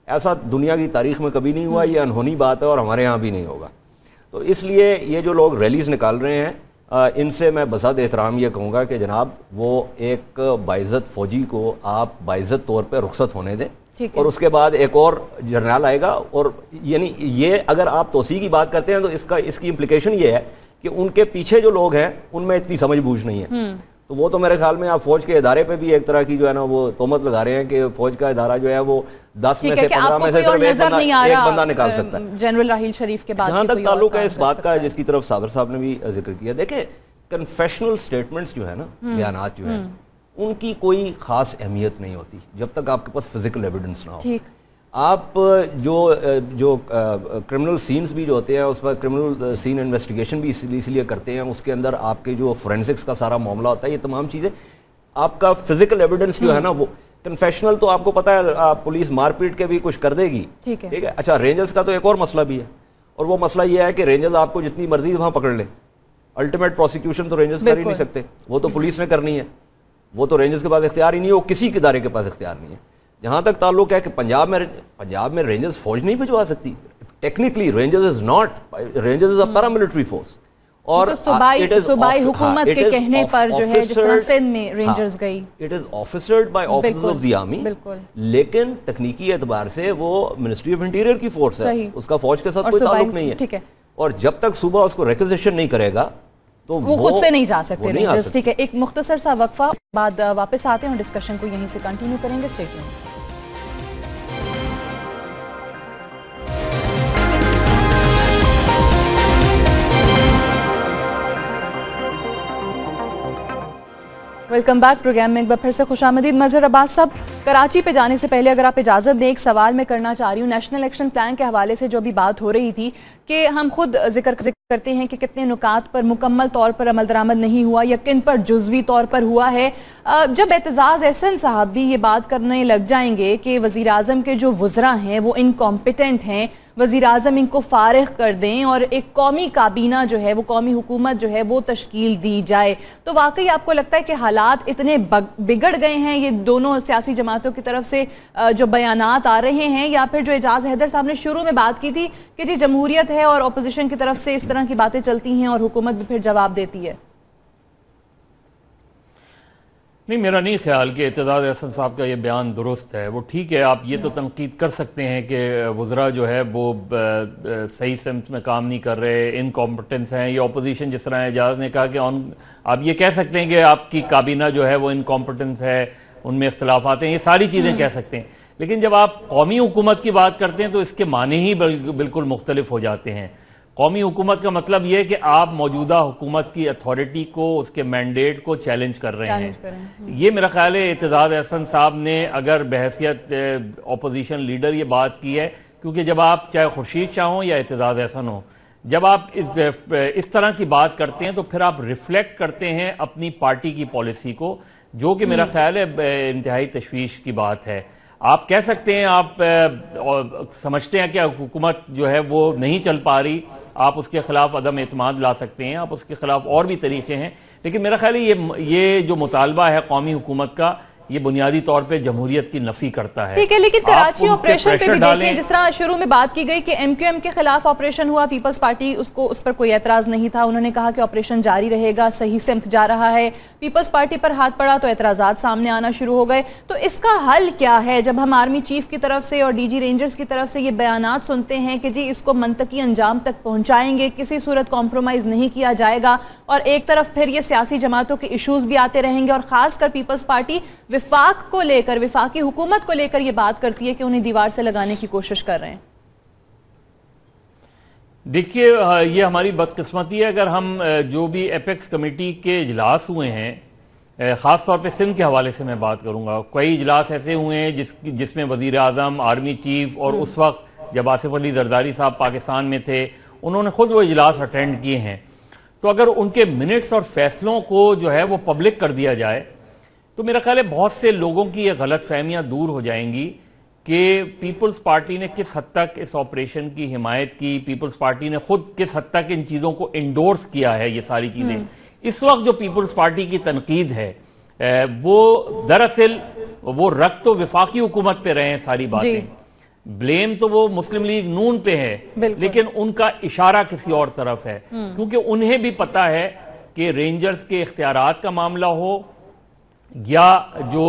ایسا دنیا کی تاریخ میں کبھی نہیں ہوا, یہ انہونی بات ہے اور ہمارے ہاں بھی نہیں ہوگا. تو اس لیے یہ جو لوگ ریلیز نکال رہے ہیں ان سے میں بذات احترام یہ کہوں گا کہ جناب وہ ایک باعزت فوجی کو آپ باعزت طور پہ رخصت ہونے دیں, اور اس کے بعد ایک اور جرنیل آئے گا. اور یعنی یہ اگر آپ توسیع کی بات کرتے ہیں تو اس کی امپلیکیشن یہ ہے کہ ان کے پیچھے جو لوگ ہیں ان میں اتنی سمجھ بوجھ نہیں ہے. تو وہ تو میرے خیال میں آپ فوج کے ادارے پہ بھی ایک طرح کی جو ہے نا وہ تہمت لگا رہے ہیں کہ فوج کا ادارہ جو ہے وہ 10 میں سے 15 میں سے صرف ایک بندہ نکال سکتا ہے. جنرل راحیل شریف کے بعد جہاں تک تعلق ہے اس بات کا جس کی طرف صابر صاحب نے بھی ذکر کیا, دیکھیں کنفیشنل سٹیٹمنٹس جو ہے نا, بیانات جو ہیں, ان کی کوئی خاص اہمیت نہیں ہوتی جب تک آپ کے پاس فزیکل ایویڈنس نہ ہو. آپ جو کرمنل سینز بھی جو ہوتے ہیں اس پر کرمنل سین انویسٹیگیشن بھی اس لیے کرتے ہیں, اس کے اندر آپ کے جو فورینسکس کا سارا معاملہ ہوتا ہے, یہ تمام چیزیں آپ کا فزیکل ایویڈنس جو ہے نا وہ کنفیشنل تو آپ کو پتا ہے پولیس مار پیٹ کے بھی کچھ کر دے گی, ٹھیک ہے. اچھا رینجرز کا تو ایک اور مسئلہ بھی ہے, اور وہ مسئلہ یہ ہے کہ رینجرز آپ کو جتنی مرضی وہاں پکڑ لیں, الٹیمیٹ پروسیکیوشن تو رینجرز کر ہی نہیں سکتے, وہ تو پولیس نے کرنی ہے, وہ تو رینجرز کے پاس اختیار ہی نہیں ہے, وہ کسی ادارے کے پاس اختیار نہیں ہے. جہاں تک تعلق ہے کہ پنجاب میں رینجرز فوج نہیں بھجوا سکتی, technically rangers is not, rangers is a paramilitary force. اور صوبائی حکومت کے کہنے پر جو ہے جس طرح سندھ میں رینجرز گئی, it is officered by officers of the army, لیکن تکنیکی اعتبار سے وہ منسٹری آف انٹیریئر کی فورس ہے, اس کا فوج کے ساتھ کوئی تعلق نہیں ہے. اور جب تک صوبہ اس کو ریکوزیشن نہیں کرے گا تو وہ خود سے نہیں جا سکتے رینجرز. ٹھیک ہے, ایک مختصر سا وقفہ بعد واپس آتے ہیں اور ڈسکشن کو یہیں سے کنٹینیو کریں گے. Stay tuned. Welcome back. Program میں ایک بار پھر سے خوش آمدید. مظہر عباس صاحب, کراچی پہ جانے سے پہلے اگر آپ اجازت دیں ایک سوال میں کرنا چاہ رہی ہوں. نیشنل ایکشن پلان کے حوالے سے جو بھی بات ہو رہی تھی کہ ہم خود ذکر کرتے ہیں کہ کتنے نکات پر مکمل طور پر عمل درآمد نہیں ہوا یا کن پر جزوی طور پر ہوا ہے. جب اعتزاز احسن صاحب بھی یہ بات کرنے لگ جائیں گے کہ وزیر اعظم کے جو وزراء ہیں وہ انکمپیٹنٹ ہیں, وزیر اعظم ان کو فارغ کر دیں اور ایک قومی کابینہ جو ہے وہ قومی حکومت جو ہے وہ تشکیل دی جائے, تو واقعی آپ کو لگتا ہے کہ حالات اتنے بگڑ گئے ہیں یہ دونوں سیاسی جماعتوں کی طرف سے جو بیانات آ رہے ہیں, یا پھر جو اعجاز حیدر صاحب نے شروع میں بات کی تھی کہ جی جمہوریت ہے اور اپوزیشن کی طرف سے اس طرح کی باتیں چلتی ہیں اور حکومت بھی پھر جواب دیتی ہے؟ نہیں, میرا نہیں خیال کہ اعتزاز احسن صاحب کا یہ بیان درست ہے. وہ ٹھیک ہے, آپ یہ تو تنقید کر سکتے ہیں کہ وزراء جو ہے وہ صحیح سمت میں کام نہیں کر رہے, انکمپٹنس ہیں, یا اپوزیشن جس طرح اعجاز نے کہا کہ آپ یہ کہہ سکتے ہیں کہ آپ کی کابینہ جو ہے وہ انکمپٹنس ہے, ان میں اختلافات ہیں, یہ ساری چیزیں کہہ سکتے ہیں. لیکن جب آپ قومی حکومت کی بات کرتے ہیں تو اس کے معنی ہی بالکل مختلف ہو جاتے ہیں. قومی حکومت کا مطلب یہ ہے کہ آپ موجودہ حکومت کی اتھارٹی کو, اس کے مینڈیٹ کو چیلنج کر رہے ہیں. یہ میرا خیال ہے اعتزاز احسن صاحب نے اگر بحیثیت اپوزیشن لیڈر یہ بات کی ہے, کیونکہ جب آپ چاہے خورشید شاہ ہوں یا اعتزاز احسن ہوں, جب آپ اس طرح کی بات کرتے ہیں تو پھر آپ ریفلیکٹ کرتے ہیں اپنی پارٹی کی پالیسی کو, جو کہ میرا خیال ہے انتہائی تشویش کی بات ہے. آپ کہہ سکتے ہیں, آپ سمجھتے ہیں کہ حکومت جو ہے وہ نہیں چل پا رہی, آپ اس کے خلاف عدم اعتماد لا سکتے ہیں, آپ اس کے خلاف اور بھی طریقے ہیں, لیکن میرا خیال ہے یہ جو مطالبہ ہے قومی حکومت کا, یہ بنیادی طور پہ جمہوریت کی نفی کرتا ہے. ٹھیک ہے, لیکن کراچی آپریشن پہ بھی دیکھیں, جس طرح شروع میں بات کی گئی کہ ایم کیو ایم کے خلاف آپریشن ہوا, پیپلز پارٹی اس پر کوئی اعتراض نہیں تھا, انہوں نے کہا کہ آپریشن جاری رہے گا, صحیح سمت جا رہا ہے. پیپلز پارٹی پر ہاتھ پڑا تو اعتراضات سامنے آنا شروع ہو گئے. تو اس کا حل کیا ہے جب ہم آرمی چیف کی طرف سے اور ڈی جی رینجرز کی طرف سے یہ بیانات سنتے ہیں کہ جی اس کو منطقی انجام تک پہنچائیں گے, کسی صورت کمپرومائز نہیں کیا جائے گا, اور ایک طرف پھر یہ سیاسی جماعتوں کے ایشوز بھی آتے رہیں گے, اور خاص کر پیپلز پارٹی وفاق کو لے کر, وفاقی حکومت کو لے کر یہ بات کرتی ہے کہ انہیں دیوار سے لگانے کی کوشش کر رہے ہیں؟ دیکھیے, یہ ہماری بدقسمتی ہے. اگر ہم جو بھی ایپیکس کمیٹی کے اجلاس ہوئے ہیں, خاص طور پہ سندھ کے حوالے سے میں بات کروں گا, کئی اجلاس ایسے ہوئے ہیں جس میں وزیر اعظم, آرمی چیف, اور اس وقت جب آصف علی زرداری صاحب پاکستان میں تھے, انہوں نے خود وہ اجلاس اٹینڈ کیے ہیں. تو اگر ان کے منٹس اور فیصلوں کو جو ہے وہ پبلک کر دیا جائے تو میرا خیال ہے بہت سے لوگوں کی یہ غلط فہمیاں دور ہو جائیں گی کہ پیپلز پارٹی نے کس حد تک اس آپریشن کی حمایت کی, پیپلز پارٹی نے خود کس حد تک ان چیزوں کو انڈورس کیا ہے. یہ ساری چیزیں اس وقت جو پیپلز پارٹی کی تنقید ہے وہ دراصل وہ رکھ تو وفاقی حکومت پہ رہے ہیں ساری باتیں, ब्लेम तो वो मुस्लिम लीग नून पे है, लेकिन उनका इशारा किसी और तरफ है, क्योंकि उन्हें भी पता है कि रेंजर्स के इख्तियारात का मामला हो या जो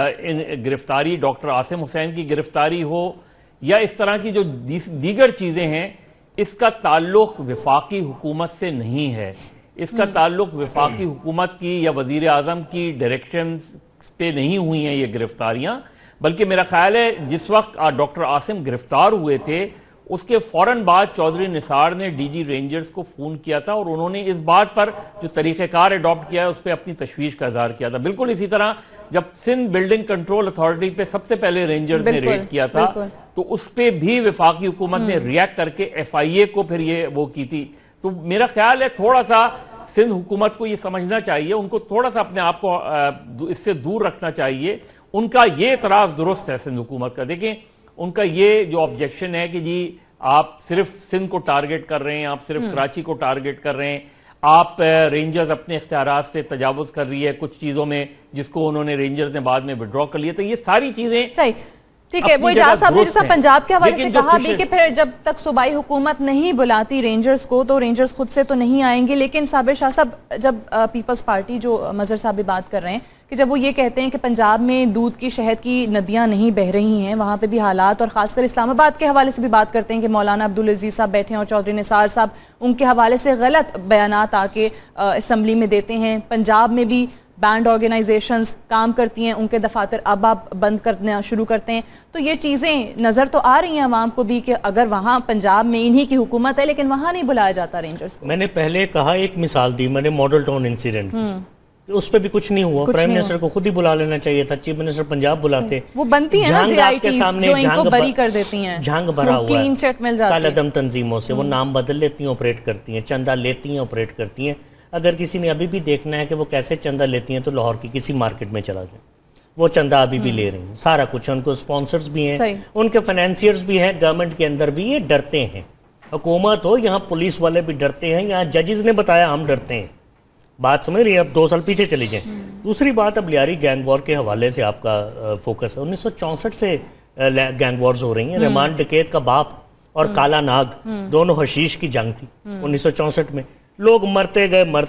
गिरफ्तारी डॉक्टर आसिम हुसैन की गिरफ्तारी हो या इस तरह की जो दीगर चीज़ें हैं, इसका ताल्लुक वफाकी हुकूमत से नहीं है। इसका ताल्लुक वफाकी हुकूमत की या वज़ीर आज़म की डायरेक्शन पे नहीं हुई हैं ये गिरफ्तारियां, बल्कि मेरा ख्याल है जिस वक्त डॉक्टर आसिम गिरफ्तार हुए थे उसके फौरन बाद चौधरी निसार ने डीजी रेंजर्स को फ़ोन किया था और उन्होंने इस बात पर जो तरीक़ेकार अडॉप्ट किया है उस पर अपनी तशवीश का इज़हार किया था। बिल्कुल इसी तरह जब सिंध बिल्डिंग कंट्रोल अथॉरिटी पे सबसे पहले रेंजर्स ने रेड किया था तो उस पर भी वफाकी हुकूमत ने रिएक्ट करके FIA को फिर ये वो की थी। तो मेरा ख्याल है थोड़ा सा सिंध हुकूमत को ये समझना चाहिए, उनको थोड़ा सा अपने आप को इससे दूर रखना चाहिए। उनका ये एतराज़ दुरुस्त है सिंध हुकूमत का। देखें उनका ये जो ऑब्जेक्शन है कि जी आप सिर्फ सिंध को टारगेट कर रहे हैं, आप सिर्फ कराची को टारगेट कर रहे हैं, आप रेंजर्स अपने इख्तियारात से तजावुज कर रही है कुछ चीज़ों में जिसको उन्होंने रेंजर्स ने बाद में विड्रॉ कर लिया। तो ये सारी चीज़ें सही ठीक है। वो इजाज़ साहब ने जैसा पंजाब के हवाले से कहा भी कि फिर जब तक सूबाई हुकूमत नहीं बुलाती रेंजर्स को तो रेंजर्स खुद से तो नहीं आएंगे, लेकिन साबिर शाह साहब जब पीपल्स पार्टी जो मजहर साहब भी बात कर रहे हैं कि जब वो ये कहते हैं कि पंजाब में दूध की शहद की नदियां नहीं बह रही हैं, वहाँ पे भी हालात, और ख़ासकर इस्लामाबाद के हवाले से भी बात करते हैं कि मौलाना अब्दुल अजीज़ साहब बैठे हैं और चौधरी निसार साहब उनके हवाले से गलत बयानात आके असम्बली में देते हैं। पंजाब में भी बैंड ऑर्गेनाइजेशंस काम करती हैं, उनके दफातर अब आप बंद करना शुरू करते हैं। तो ये चीज़ें नज़र तो आ रही हैं आवाम को भी कि अगर वहाँ पंजाब में इन्हीं की हुकूमत है लेकिन वहाँ नहीं बुलाया जाता रेंजर्स को। मैंने पहले कहा, एक मिसाल दी मैंने मॉडल टाउन इंसिडेंट, उस पर भी कुछ नहीं हुआ। प्राइम मिनिस्टर को खुद ही बुला लेना चाहिए था, चीफ मिनिस्टर पंजाब बुलाते। वो बनती है ना JITs जो इनको बरी कर देती हैं, झांग भरा हुआ क्लीन चिट मिल जाती है कालेदम तंजीमों से, वो नाम बदल लेती हैं, ऑपरेट करती हैं, चंदा लेती हैं, ऑपरेट करती हैं। अगर किसी ने अभी भी देखना है कि वो कैसे चंदा लेती हैं तो लाहौर की किसी मार्केट में चला जाए, वो चंदा अभी भी ले रही हैं, सारा कुछ। उनको स्पॉन्सर्स भी हैं, उनके फाइनेंसियर्स भी हैं, गवर्नमेंट के अंदर भी ये डरते हैं। हुकूमत हो, यहाँ पुलिस वाले भी डरते हैं, यहाँ जजेस ने बताया हम डरते हैं। बात समझ रही है? अब 2 साल पीछे चली जाए। दूसरी बात, अब लियारी गैंग वॉर के हवाले से आपका फोकस है। 1964 से गैंग वॉर्स हो रही हैं। रहमान डकैत का बाप और काला नाग दोनों हशीश की जंग थी 1964 में। लोग मरते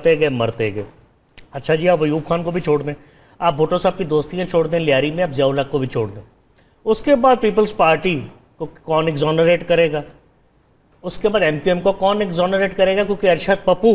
गए। अच्छा जी, आप अयूब खान को भी छोड़ दें, आप भुट्टो साहब की दोस्तियां छोड़ दें लियारी में, आप ज़ियाउल हक को भी छोड़ दें। उसके बाद पीपल्स पार्टी को कौन एग्जोनरेट करेगा? उसके बाद MQM को कौन एग्जोनरेट करेगा? क्योंकि अरशद पप्पू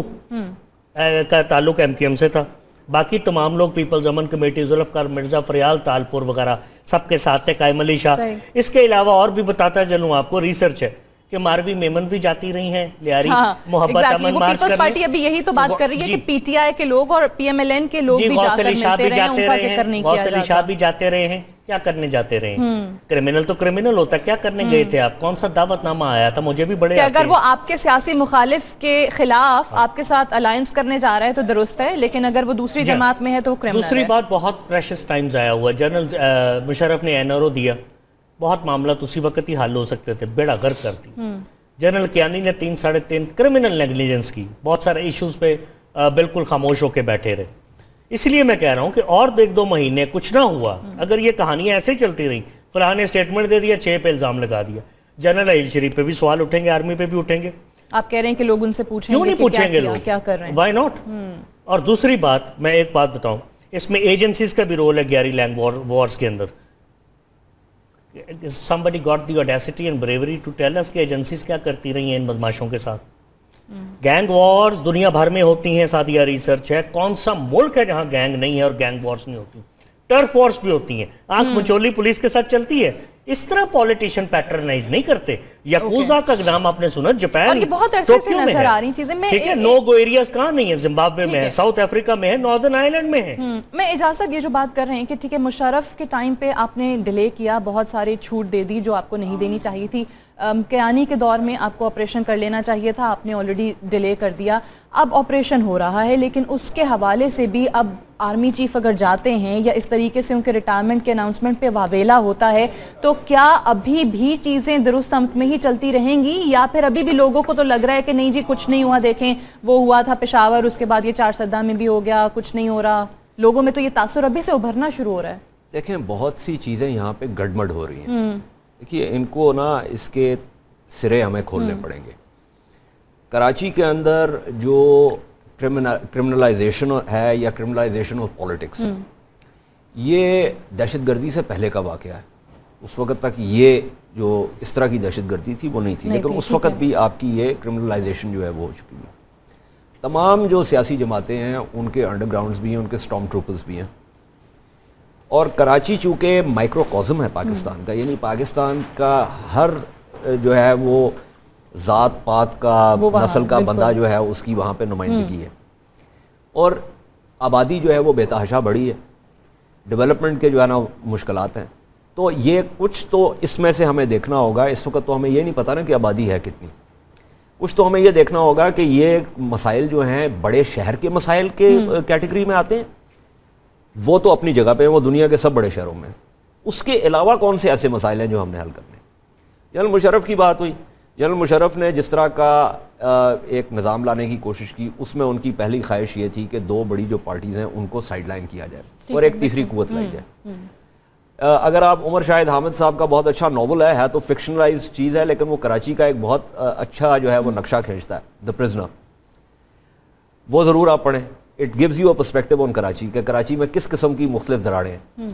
का ताल्लुक MQM से था। बाकी तमाम लोग पीपल्स अमन कमेटी, जुल्फ़िकार मिर्जा, फरियाल तालपुर वगैरह सबके साथ थे, कायम अली शाह। इसके अलावा और भी बताता चलूँ आपको, रिसर्च है कि मारवी मेमन भी जाती रही हैं लियारी, मोहब्बत अमन मार्च करने। पार्टी अभी यही तो बात कर रही है कि PTI के लोग और PMLN के लोग भी जाकर मिलते रहे हैं, उनका जिक्र नहीं किया जाता। शाह भी जाते रहे हैं, क्या करने जाते रहे हैं? क्रिमिनल तो क्रिमिनल होता, क्या करने गए थे आप? कौन सा दावतनामा आया था? मुझे भी बड़े अगर वो आपके सियासी मुखालिफ के खिलाफ आपके साथ अलायंस करने जा रहा है तो दुरुस्त है, लेकिन अगर वो दूसरी जमात में है तो क्रिमिनल है। दूसरी बात, बहुत प्रेशियस टाइम्स आया हुआ। जनरल मुशर्रफ ने NRO दिया, बहुत मामला उसी वक्त ही हल हो सकते थे, बेड़ा गर्क करती। जनरल कियानी ने 3 साढ़े 3 क्रिमिनल नेग्लिजेंस की, बहुत सारे इश्यूज पे बिल्कुल खामोश होकर बैठे रहे। इसलिए मैं कह रहा हूं कि और 1-2 महीने कुछ ना हुआ, अगर ये कहानियां ऐसे ही चलती रही, फलां ने स्टेटमेंट दे दिया, 6 पे इल्जाम लगा दिया, जनरल अहील शरीफ पे भी सवाल उठेंगे, आर्मी पे भी उठेंगे। आप कह रहे हैं कि लोग उनसे पूछेंगे, क्यों नहीं पूछेंगे लोग क्या कर रहे हैं, व्हाई नॉट? और दूसरी बात, मैं एक बात बताऊं, इसमें एजेंसीज का भी रोल है लियारी गैंग वॉर्स के अंदर। Somebody got the audacity and bravery to tell us कि एजेंसीज क्या करती रही हैं इन बदमाशों के साथ। गैंग वॉर्स दुनिया भर में होती हैं, सादिया रिसर्च है। कौन सा मुल्क है जहां गैंग नहीं है और गैंग वॉर्स नहीं होती? टर्फ वॉर्स भी होती हैं, आंख मचोली पुलिस के साथ चलती है। इस तरह पॉलिटिशियन पैटर्नाइज नहीं करते। याकूजा का नाम आपने सुना, जापान, और ये बहुत अरसे से नजर आ रही चीजें। ठीक है, नो गो एरियाज कहाँ नहीं है? जिम्बाब्वे में है, साउथ अफ्रीका में है, नॉर्दर्न आयरलैंड में है। मैं एजाज साहब ये जो बात कर रहे हैं कि ठीक है, मुशर्रफ के टाइम पे आपने डिले किया, बहुत सारी छूट दे दी जो आपको नहीं देनी चाहिए थी। कियानी के दौर में आपको ऑपरेशन कर लेना चाहिए था, आपने ऑलरेडी डिले कर दिया। अब ऑपरेशन हो रहा है, लेकिन उसके हवाले से भी अब आर्मी चीफ अगर जाते हैं या इस तरीके से उनके रिटायरमेंट के अनाउंसमेंट पे वावेला होता है, तो क्या अभी भी चीज़ें दुरुस्त समत में ही चलती रहेंगी, या फिर अभी भी लोगों को तो लग रहा है कि नहीं जी कुछ नहीं हुआ, देखें वो हुआ था पेशावर, उसके बाद ये 4 सद्दा में भी हो गया, कुछ नहीं हो रहा? लोगों में तो ये तासुर अभी से उभरना शुरू हो रहा है। देखें, बहुत सी चीज़ें यहाँ पे गड़बड़ हो रही हैं। دیکھیے ان کو نا اس کے سرے ہمیں کھولنے پڑیں گے. کراچی کے اندر جو کرمنلائزیشن ہے یا کرمنلائزیشن آف پولیٹکس، یہ دہشت گردی سے پہلے کا واقعہ ہے. اس وقت تک یہ جو اس طرح کی دہشت گردی تھی وہ نہیں تھی، لیکن اس وقت بھی آپ کی یہ کرمنلائزیشن جو ہے وہ ہو چکی ہے. تمام جو سیاسی جماعتیں ہیں ان کے انڈر گراؤنڈز بھی ہیں، ان کے اسٹارم ٹروپرز بھی ہیں. اور کراچی چونکہ مائکرو کازم ہے پاکستان کا، یعنی پاکستان کا ہر جو ہے وہ ذات پات کا نسل کا بندہ جو ہے اس کی وہاں پہ نمائندگی ہے. اور آبادی جو ہے وہ بے تحاشا بڑی ہے، ڈیولپمنٹ کے جو ہے نا مشکلات ہیں. تو یہ کچھ تو اس میں سے ہمیں دیکھنا ہوگا. اس وقت تو ہمیں یہ نہیں پتا نا کہ آبادی ہے کتنی. کچھ تو ہمیں یہ دیکھنا ہوگا کہ یہ مسائل جو ہیں بڑے شہر کے مسائل کے کیٹیگری میں آتے ہیں، وہ تو اپنی جگہ پہ ہیں، وہ دنیا کے سب بڑے شہروں میں. اس کے علاوہ کون سے ایسے مسائل ہیں جو ہم نے حل کرنے. جنرل مشرف کی بات ہوئی. جنرل مشرف نے جس طرح کا ایک نظام لانے کی کوشش کی، اس میں ان کی پہلی خواہش یہ تھی کہ دو بڑی جو پارٹیز ہیں ان کو سائیڈ لائن کیا جائے اور ایک تیسری قوت لائی جائے. اگر آپ عمر شاہد حامد صاحب کا بہت اچھا ناول ہے تو فکشنلائز چیز ہے، لیکن وہ کراچی کا ایک بہت اچھا جو ہے وہ نقشہ کھینچتا ہے، دا پرزنر. وہ ضرور آپ پڑھیں. It gives you a perspective on Karachi کہ کراچی میں کس قسم کی مختلف دراڑیں ہیں.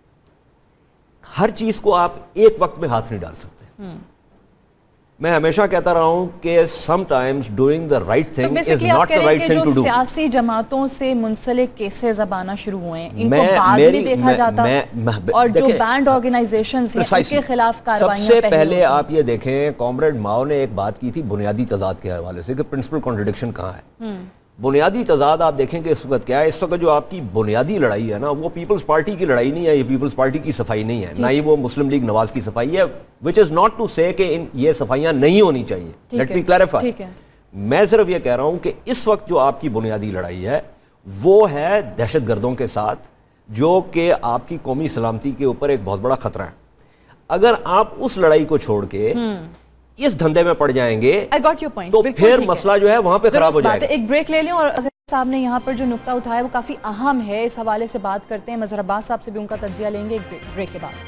ہر چیز کو آپ ایک وقت میں ہاتھ نہیں ڈال سکتے. میں ہمیشہ کہتا رہا ہوں کہ sometimes doing the right thing is not the right thing to do. سیاسی جماعتوں سے منسلک کیسز اب آنا شروع ہوئے ہیں، ان کو بعد میں دیکھا جاتا اور جو بینڈ آرگنائزیشنز ہیں ان کے خلاف کارروائیاں. سب سے پہلے آپ یہ دیکھیں کامریڈ ماؤ نے ایک بات کی تھی بنیادی تضاد کے حوالے سے کہ پرنسپل کانٹرڈکشن کہاں ہے. بنیادی تضاد آپ دیکھیں کہ اس وقت کیا ہے. اس وقت جو آپ کی بنیادی لڑائی ہے نا وہ پیپلز پارٹی کی لڑائی نہیں ہے، یہ پیپلز پارٹی کی صفائی نہیں ہے، نہ ہی وہ مسلم لیگ نواز کی صفائی ہے. وچ از ناٹ ٹو سے کہ یہ صفائیاں نہیں ہونی چاہیے. Let me clarify. میں صرف یہ کہہ رہا ہوں کہ اس وقت جو آپ کی بنیادی لڑائی ہے وہ ہے دہشت گردوں کے ساتھ، جو کہ آپ کی قومی سلامتی کے اوپر ایک بہت بڑا خطرہ ہے. اگر آپ اس لڑائی کو چھوڑ کے اس دھندے میں پڑ جائیں گے تو پھر مسئلہ جو ہے وہاں پہ خراب ہو جائے گا. ایک بریک لے لیں. اور صاحب نے یہاں پر جو نقطہ اٹھایا وہ کافی اہم ہے، اس حوالے سے بات کرتے ہیں. مظہر عباس صاحب سے بھی ان کا تجزیہ لیں گے ایک بریک کے بعد.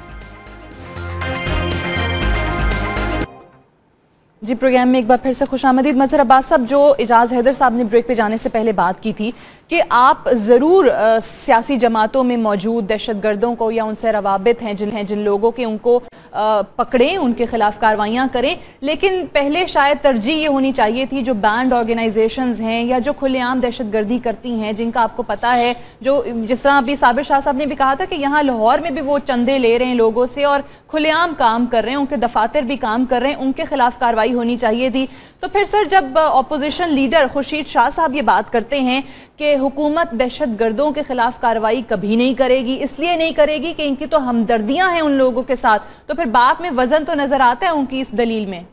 جی پروگرام میں ایک بار پھر سے خوش آمدید. مظہر عباس صاحب، جو اعجاز حیدر صاحب نے بریک پہ جانے سے پہلے بات کی تھی کہ آپ ضرور سیاسی جماعتوں میں موجود دہشت گردوں کو یا ان سے روابط ہیں جن لوگوں کے ان کو پکڑیں، ان کے خلاف کاروائیاں کریں، لیکن پہلے شاید ترجیح یہ ہونی چاہیے تھی جو بینڈ آرگنائزیشنز ہیں یا جو کھلے عام دہشت گردی کرتی ہیں، جن کا آپ کو پتہ ہے، جو جس طرح ابھی صابر شاہ صاحب نے بھی کہا تھا کہ یہاں لاہور میں بھی وہ چندے لے رہے ہیں لوگوں سے اور کھلے عام کام کر رہے ہیں، ان کے دفاتر بھی کام کر رہے ہیں، ان کے خلاف کارروائی ہونی چاہیے تھی. تو پھر سر جب اپوزیشن لیڈر خورشید شاہ صاحب یہ بات کرتے ہیں کہ حکومت دہشت گردوں کے خلاف کارروائی کبھی نہیں کرے گی، اس لیے نہیں کرے گی کہ ان کی تو ہمدردیاں ہیں ان لوگوں کے ساتھ، تو پھر بات میں وزن تو نظر آتا ہے ان کی اس دلیل میں.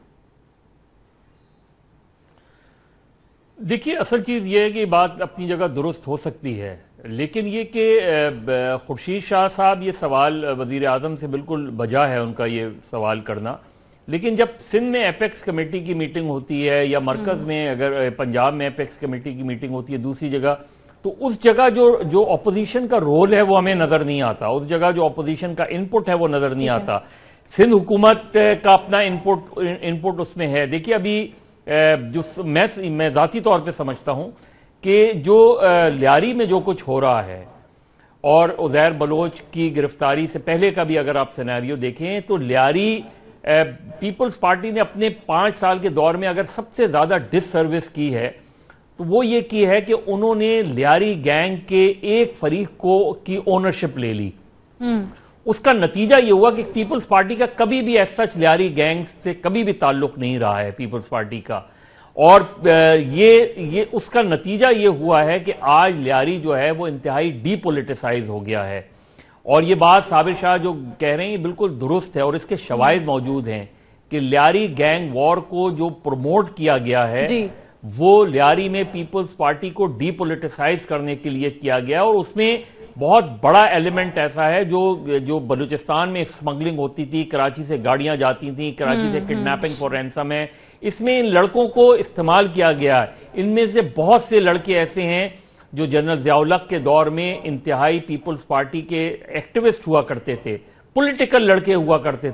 دیکھیے اصل چیز یہ ہے کہ بات اپنی جگہ درست ہو سکتی ہے، لیکن یہ کہ خورشید شاہ صاحب یہ سوال وزیر اعظم سے بالکل بجا ہے ان کا یہ سوال کرنا. لیکن جب سندھ میں ایپیکس کمیٹی کی میٹنگ ہوتی ہے یا مرکز میں اگر پنجاب میں ایپیکس کمیٹی کی میٹنگ ہوتی ہے دوسری جگہ، تو اس جگہ جو اپوزیشن کا رول ہے وہ ہمیں نظر نہیں آتا، اس جگہ جو اپوزیشن کا انپٹ ہے وہ نظر نہیں آتا. سندھ حکومت کا اپنا انپٹ اس میں ہے. دیکھیے ابھی جو میں ذاتی طور پہ سمجھتا ہوں کہ جو لیاری میں جو کچھ ہو رہا ہے اور عزیر بلوچ کی گرفتاری سے پہلے کا بھی اگر آپ سینیریو دیکھیں تو لیاری پیپلز پارٹی نے اپنے 5 سال کے دور میں اگر سب سے زیادہ ڈس سروس کی ہے تو وہ یہ کی ہے کہ انہوں نے لیاری گینگ کے ایک فریق کی اونرشپ لے لی. اس کا نتیجہ یہ ہوا کہ پیپلز پارٹی کا کبھی بھی ایس سچ لیاری گینگ سے کبھی بھی تعلق نہیں رہا ہے پیپلز پارٹی کا. اور یہ اس کا نتیجہ یہ ہوا ہے کہ آج لیاری جو ہے وہ انتہائی ڈی پولیٹیسائز ہو گیا ہے. اور یہ بات صابر شاہ جو کہہ رہے ہیں بالکل درست ہے اور اس کے شواہد موجود ہیں کہ لیاری گینگ وار کو جو پروموٹ کیا گیا ہے وہ لیاری میں پیپلز پارٹی کو ڈی پولیٹیسائز کرنے کے لیے کیا گیا. اور اس میں بہت بڑا ایلیمنٹ ایسا ہے جو بلوچستان میں اسمگلنگ ہوتی تھی، کراچی سے گاڑیاں جاتی تھیں، کراچی سے کڈنیپنگ فور رینسم ہے، اس میں ان لڑکوں کو استعمال کیا گیا ہے. ان میں سے بہت سے لڑکے ایسے ہیں جو جنرل ضیاء الحق کے دور میں انتہائی پیپلز پارٹی کے ایکٹیوسٹ ہوا کرتے تھے، پولیٹیکل لڑکے ہوا کرتے تھے،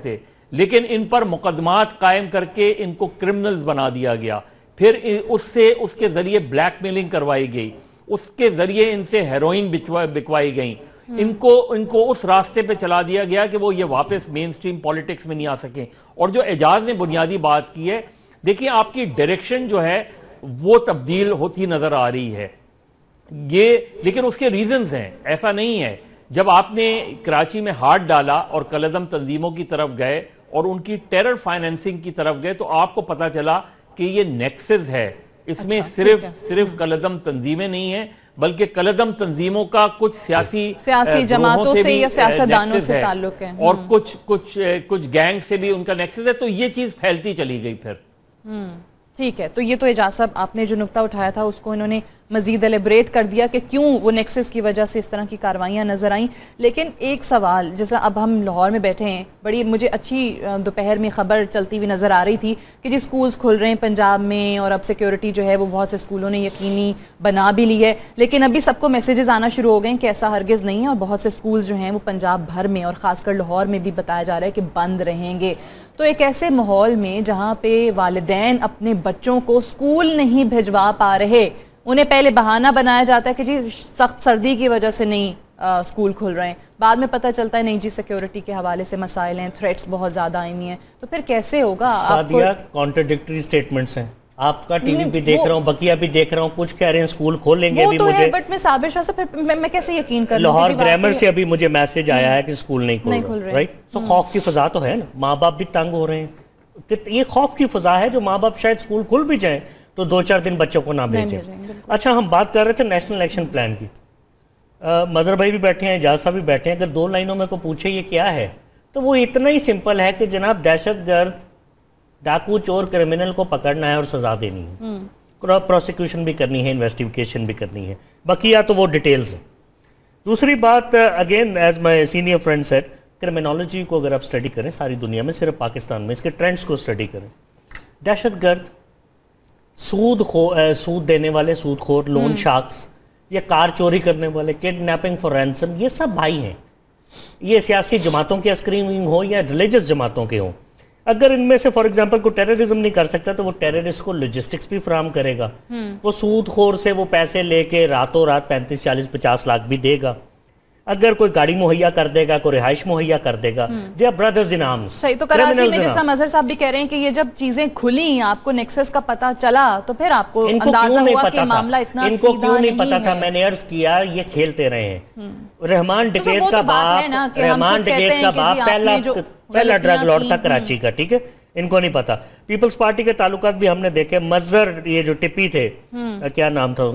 لیکن ان پر مقدمات قائم کر کے ان کو کرمنلز بنا دیا گیا. پھر اس کے ذریعے بلیک میلنگ کروائی گئی, اس کے ذریعے ان سے ہیروئن بکوائی گئیں, ان کو اس راستے پہ چلا دیا گیا کہ وہ یہ واپس مین سٹریم پولیٹکس میں نہیں آ سکیں. اور جو اعجاز نے بنیادی بات کی ہے, دیکھیں آپ کی ڈائریکشن جو ہے وہ تبدیل ہوتی نظر آ رہی ہے یہ, لیکن اس کے ریزنز ہیں. ایسا نہیں ہے جب آپ نے کراچی میں ہاتھ ڈالا اور کالعدم تنظیموں کی طرف گئے اور ان کی ٹیرر فائنینسنگ کی طرف گئے تو آپ کو پتا چلا کہ یہ نیکسز ہے. اس میں صرف کالعدم تنظیمیں نہیں ہیں بلکہ کالعدم تنظیموں کا کچھ سیاسی جماعتوں سے یا سیاستدانوں سے تعلق ہے, اور کچھ گینگ سے بھی ان کا نیکسز ہے. تو یہ چیز پھیلتی چلی گئی پھر. ٹھیک ہے, تو یہ تو اعجاز صاحب آپ نے جو نقطہ اٹھایا تھا اس کو انہوں نے مزید ایلیبریٹ کر دیا کہ کیوں وہ نیکسس کی وجہ سے اس طرح کی کاروائیاں نظر آئیں. لیکن ایک سوال, جیسا اب ہم لاہور میں بیٹھے ہیں, بڑی مجھے اچھی دوپہر میں خبر چلتی ہوئی نظر آ رہی تھی کہ جی سکولز کھل رہے ہیں پنجاب میں اور اب سیکیورٹی جو ہے وہ بہت سے سکولوں نے یقینی بنا بھی لی ہے. لیکن ابھی سب کو میسیجز آنا شروع ہو گئے ہیں کہ ایسا ہرگز نہیں ہے, اور بہت سے سکولز جو ہیں وہ پنجاب بھر میں اور خاص کر لاہور میں بھی بتایا جا رہا ہے کہ بند رہیں گے. تو ایک ایسے ماحول میں جہاں پہ والدین اپنے بچوں کو اسکول نہیں بھجوا پا رہے, انہیں پہلے بہانہ بنایا جاتا ہے کہ جی سخت سردی کی وجہ سے نہیں اسکول کھل رہے ہیں, بعد میں پتہ چلتا ہے نہیں جی سیکیورٹی کے حوالے سے مسائل ہیں, تھریٹس بہت زیادہ آئی ہوئی ہیں. تو پھر کیسے ہوگا؟ سعدیہ کانٹرڈکٹری سٹیٹمنٹس ہیں. آپ کا ٹی وی بھی دیکھ رہا ہوں, بقیہ بھی دیکھ رہا ہوں, کچھ کہہ رہے ہیں اسکول کھولیں گے. ابھی مجھے بٹ میں صابر شاہ سے پھر میں کیسے یقین کروں؟ لاہور گرامر سے ابھی مجھے میسج آیا ہے کہ اسکول نہیں کھول رہے, رائٹ. سو خوف کی فضا تو ہے نا, ماں باپ بھی تنگ ہو رہے ہیں. یہ خوف کی فضا ہے جو ماں باپ شاید اسکول کھل بھی جائیں تو 2-4 دن بچوں کو نہ بھیجیں. اچھا, ہم بات کر رہے تھے نیشنل ایکشن پلان کی. مظہر بھائی بھی بیٹھے ہیں, اعجاز صاحب بھی بیٹھے ہیں. اگر 2 لائنوں میں کو پوچھے یہ کیا ہے تو وہ اتنا ہی سمپل ہے کہ جناب دہشت گرد, ڈاکو, چور, کرمنل کو پکڑنا ہے اور سزا دینی ہے, پروسیکیوشن بھی کرنی ہے, انویسٹیگیشن بھی کرنی ہے, بقیہ تو وہ ڈیٹیلز ہیں. دوسری بات, again as my senior friend said, criminology کو اگر آپ اسٹڈی کریں ساری دنیا میں, صرف پاکستان میں اس کے ٹرینڈز کو اسٹڈی کریں, دہشت گرد, سود دینے والے سود خور, لون شارکس, یا کار چوری کرنے والے, کڈنیپنگ فار رینسم, یہ سب بھائی ہیں. یہ سیاسی جماعتوں کے اسکریمنگ ہو یا ریلیجس جماعتوں کے ہوں. اگر ان میں سے فار ایگزامپل کوئی ٹیررزم نہیں کر سکتا تو وہ ٹیررسٹ کو لوجسٹکس بھی فراہم کرے گا. وہ سود خور سے وہ پیسے لے کے راتوں رات 35, 40, 50 لاکھ بھی دے گا. اگر کوئی گاڑی مہیا کر دے گا, کوئی رہائش مہیا کر دے گا. they are brothers in arms. صحیح. تو کراچی میں جیسا مظہر صاحب بھی کہہ رہے ہیں کہ یہ جب چیزیں کھلیں, آپ کو نیکسس کا پتہ چلا تو پھر آپ کو اندازہ ہوا کہ معاملہ اتنا سیدھا نہیں ہے. ان کو کیوں نہیں پتا تھا؟ میں نے عرض کیا یہ کھیلتے رہے ہیں. رحمان ڈکیت کا باپ پہلا ڈرگ لارڈ تھا کراچی کا, ٹھیک ہے, ان کو نہیں پتا. پیپلز پارٹی کے تعلقات بھی ہم نے دیکھے. مظہر یہ جو ٹپی تھے, کیا نام تھا,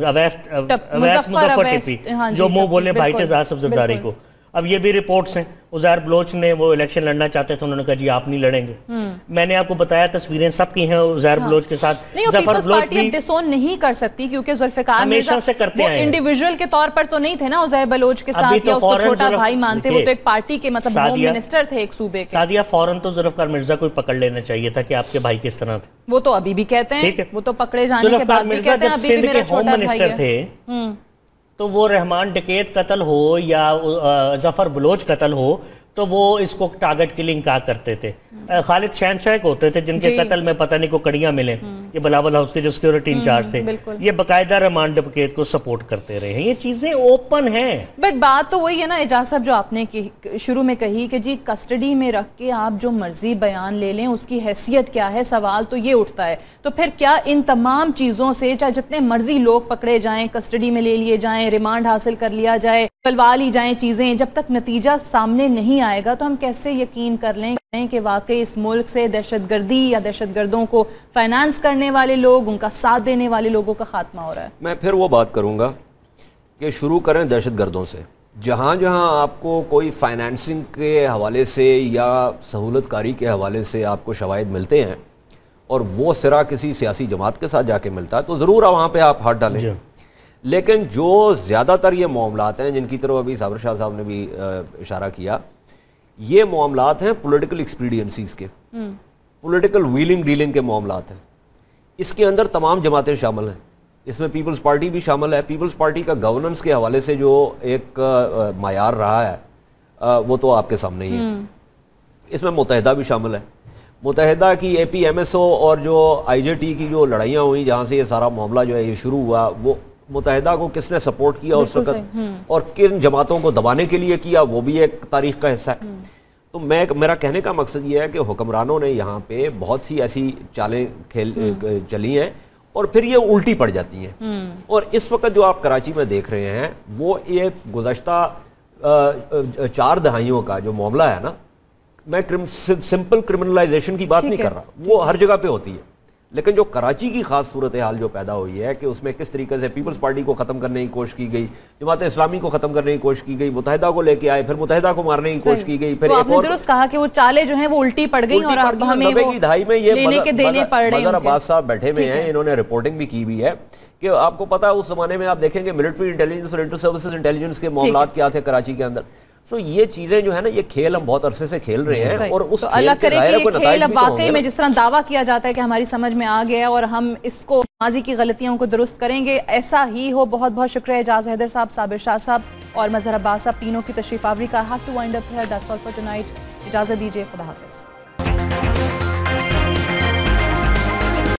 اویس مظفر ٹپی, جو منہ بولے بھائی تھے آصف زرداری کو. اب یہ بھی رپورٹس ہیں, عزیر بلوچ نے وہ الیکشن لڑنا چاہتے تھے, انہوں نے کہا جی آپ نہیں لڑیں گے. میں نے آپ کو بتایا تصویریں سب کی ہیں عزیر بلوچ کے ساتھ. ظفر بلوچ بھی ڈسون نہیں کر سکتی کیونکہ ذوالفقار ہمیشہ سے کرتے ہیں. انڈیویجول کے طور پر تو نہیں تھے نا عزیر بلوچ کے ساتھ, یا اس کو چھوٹا بھائی مانتے, وہ تو ایک پارٹی کے مطلب ہوم منسٹر تھے ایک صوبے کے. سعدیہ فوراً تو ذوالفقار مرزا کو پکڑ لینا چاہیے تھا کہ آپ کے بھائی کس طرح تھے. وہ تو ابھی بھی کہتے ہیں, وہ تو پکڑے جانے کے بعد بھی کہتے ہیں ابھی بھی میرا چھوٹا بھائی ہے. تو وہ رحمان ڈکیت قتل ہو یا ظفر بلوچ قتل ہو تو وہ اس کو ٹارگٹ کلنگ کہا کرتے تھے. خالد شہنشاہ کو ہوتے تھے جن کے قتل میں پتہ نہیں کو کڑیاں ملیں, یہ بلاول ہاؤس کے جو سیکیورٹی انچارج تھے, یہ باقاعدہ رحمان ڈکیت کو سپورٹ کرتے رہے ہیں. یہ چیزیں اوپن ہیں. بٹ بات تو وہی ہے نا اعجاز صاحب جو آپ نے شروع میں کہی کہ جی کسٹڈی میں رکھ کے آپ جو مرضی بیان لے لیں, اس کی حیثیت کیا ہے؟ سوال تو یہ اٹھتا ہے. تو پھر کیا ان تمام چیزوں سے, چاہے جتنے مرضی لوگ پکڑے جائیں, کسٹڈی میں لے لیے جائیں, ریمانڈ حاصل کر لیا جائے, کلوا لی جائیں چیزیں, جب تک نتیجہ سامنے نہیں آئے گا تو ہم کیسے یقین کر لیں کہ واقعی اس ملک سے دہشت گردی یا دہشت گردوں کو فائنانس کرنے والے لوگ, ان کا ساتھ دینے والے لوگوں کا خاتمہ ہو رہا ہے؟ میں پھر وہ بات کروں گا کہ شروع کریں دہشت گردوں سے. جہاں جہاں آپ کو کوئی فائنانسنگ کے حوالے سے یا سہولت کاری کے حوالے سے آپ کو شواہد ملتے ہیں اور وہ سرا کسی سیاسی جماعت کے ساتھ جا کے ملتا ہے تو ضرور وہاں پہ آپ ہاتھ ڈالیں. لیکن جو زیادہ تر یہ معاملات ہیں جن کی طرف ابھی صابر شاہ صاحب نے بھی اشارہ کیا, یہ معاملات ہیں پولیٹیکل ایکسپیڈینسیز کے, پولیٹیکل ویلنگ ڈیلنگ کے معاملات ہیں. اس کے اندر تمام جماعتیں شامل ہیں, اس میں پیپلز پارٹی بھی شامل ہے. پیپلز پارٹی کا گورننس کے حوالے سے جو ایک معیار رہا ہے وہ تو آپ کے سامنے ہی ہے. اس میں متحدہ بھی شامل ہے. متحدہ کی APMSO اور جو IJT کی جو لڑائیاں ہوئیں جہاں سے یہ سارا معاملہ جو ہے یہ شروع ہوا, وہ متحدہ کو کس نے سپورٹ کیا اس وقت اور کن جماعتوں کو دبانے کے لیے کیا, وہ بھی ایک تاریخ کا حصہ ہے. تو میرا کہنے کا مقصد یہ ہے کہ حکمرانوں نے یہاں پہ بہت سی ایسی چالیں چلی ہیں اور پھر یہ الٹی پڑ جاتی ہیں. اور اس وقت جو آپ کراچی میں دیکھ رہے ہیں وہ ایک گزشتہ 4 دہائیوں کا جو معاملہ ہے نا, میں سمپل کرمنلائزیشن کی بات نہیں کر رہا, وہ ہر جگہ پہ ہوتی ہے, لیکن جو کراچی کی خاص صورتحال جو پیدا ہوئی ہے کہ اس میں کس طریقے سے پیپلز پارٹی کو ختم کرنے کی کوشش کی گئی, جماعت اسلامی کو ختم کرنے کی کوشش کی گئی, متحدہ کو لے کے آئے, پھر متحدہ کو مارنے کی کوشش کی گئی, پھر آپ نے درست کہا کہ وہ چالیں جو ہیں وہ الٹی پڑ گئی اور اب ہمیں وہ لینے کے دینے پڑ رہے ہیں. مظہر عباس صاحب بیٹھے ہوئے ہیں, انہوں نے رپورٹنگ بھی کی ہوئی ہے کہ آپ کو پتا ہے اس زمانے میں آپ دیکھیں گے ملٹری انٹیلیجنس اور انٹر سروسز انٹیلیجنس کے معاملات کیا تھے کراچی کے اندر. سو یہ چیزیں جو ہے نا, یہ کھیل ہم بہت عرصے سے کھیل رہے ہیں اور اس اللہ کرے کہ یہ کھیل اب واقعی میں جس طرح دعویٰ کیا جاتا ہے کہ ہماری سمجھ میں آ گیا اور ہم اس کو ماضی کی غلطیوں کو درست کریں گے, ایسا ہی ہو. بہت بہت شکریہ اعجاز حیدر صاحب, صابر شاہ صاحب اور مظہر عباس صاحب, تینوں کی تشریف آوری کا. I have to wind up here. That's all for tonight. اجازت دیجیے, خدا حافظ.